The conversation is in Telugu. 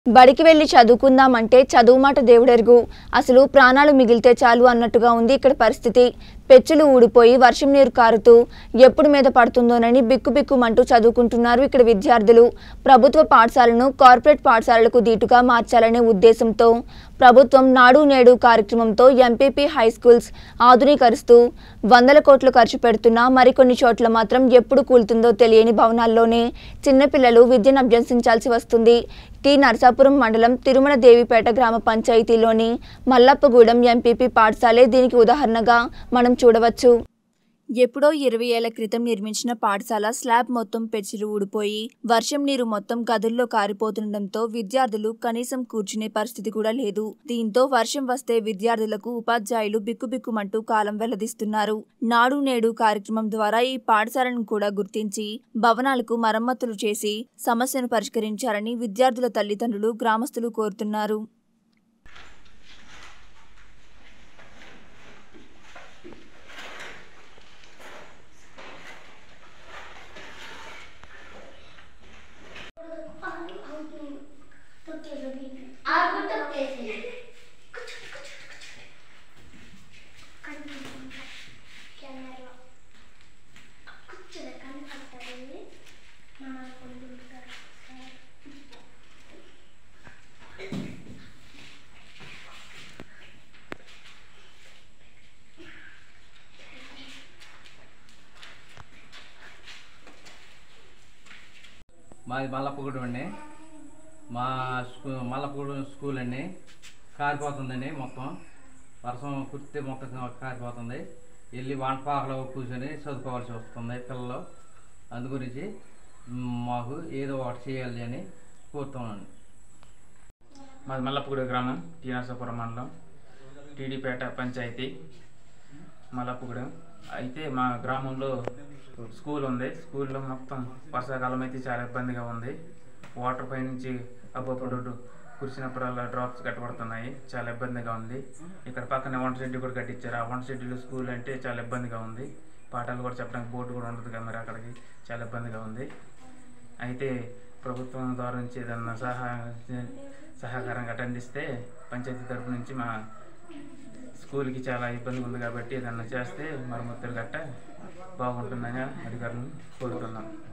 బడికి వెళ్లి చదువుకుందామంటే చదువు మాట దేవుడెరుగు అసలు ప్రాణాలు మిగిలితే చాలు అన్నట్టుగా ఉంది ఇక్కడ పరిస్థితి. పెచ్చులు ఊడిపోయి వర్షం నీరు కారుతూ ఎప్పుడు మీద పడుతుందోనని బిక్కుబిక్కుమంటూ చదువుకుంటున్నారు ఇక్కడ విద్యార్థులు. ప్రభుత్వ పాఠశాలను కార్పొరేట్ పాఠశాలలకు దీటుగా మార్చాలనే ఉద్దేశంతో ప్రభుత్వం నాడు నేడు కార్యక్రమంతో ఎంపీపీ హై స్కూల్స్ ఆధునీకరిస్తూ వందల కోట్లు ఖర్చు పెడుతున్నా మరికొన్ని చోట్ల మాత్రం ఎప్పుడు కూలుతుందో తెలియని భవనాల్లోనే చిన్నపిల్లలు విద్యను అభ్యసించాల్సి వస్తుంది. టి నరసాపురం మండలం తిరుమల దేవిపేట గ్రామ పంచాయతీలోని మల్లప్పగూడెం ఎంపీపీ పాఠశాలే దీనికి ఉదాహరణగా మనం చూడవచ్చు. ఎప్పుడో 20 ఏళ్ల క్రితం నిర్మించిన పాఠశాల స్లాబ్ మొత్తం పెచ్చులు ఊడిపోయి వర్షం నీరు మొత్తం గదుల్లో కారిపోతుండటంతో విద్యార్థులు కనీసం కూర్చునే పరిస్థితి కూడా లేదు. దీంతో వర్షం వస్తే విద్యార్థులకు ఉపాధ్యాయులు బిక్కుబిక్కుమంటూ కాలం వెల్లదిస్తున్నారు. నాడు నేడు కార్యక్రమం ద్వారా ఈ పాఠశాలను కూడా గుర్తించి భవనాలకు మరమ్మతులు చేసి సమస్యను పరిష్కరించాలని విద్యార్థుల తల్లిదండ్రులు గ్రామస్తులు కోరుతున్నారు. మాది మల్లప్పగూడెం అండి. మా మల్లప్పగూడెం స్కూల్ అండి కారిపోతుందండి. మొత్తం వర్షం కుర్తి మొత్తం కారిపోతుంది. వెళ్ళి వంటపాకలో కూర్చొని చదువుకోవాల్సి వస్తుంది పిల్లలు. అందు గురించి మాకు ఏదో ఒకటి చేయాలి అని కోరుతున్నాను. మాది మల్లప్పగూడెం గ్రామం, టి నరసాపురం మండలం, టీడీపేట పంచాయతీ, మల్లప్పగూడెం. అయితే మా గ్రామంలో స్కూల్ ఉంది. స్కూల్లో మొత్తం వర్షాకాలం అయితే చాలా ఇబ్బందిగా ఉంది. వాటర్ పై నుంచి అబ్బప్పుడు కురిసినప్పుడల్లా డ్రాప్స్ కట్టబడుతున్నాయి. చాలా ఇబ్బందిగా ఉంది. ఇక్కడ పక్కనే వంట షెడ్యూల్ కూడా కట్టించారు. ఆ వంట షెడ్యూల్ స్కూల్ అంటే చాలా ఇబ్బందిగా ఉంది. పాఠాలు కూడా చెప్పడానికి బోర్డు కూడా ఉండదు కదా, మరి అక్కడికి చాలా ఇబ్బందిగా ఉంది. అయితే ప్రభుత్వం ద్వారా నుంచి ఏదన్నా సహకారం గట్రా అందిస్తే పంచాయతీ తరపు నుంచి మా స్కూల్కి చాలా ఇబ్బంది ఉంది కాబట్టి ఏదన్నా చేస్తే మరమ్మతులు గట్ట బాగుంటుందని అధికారులను కోరుతున్నాం.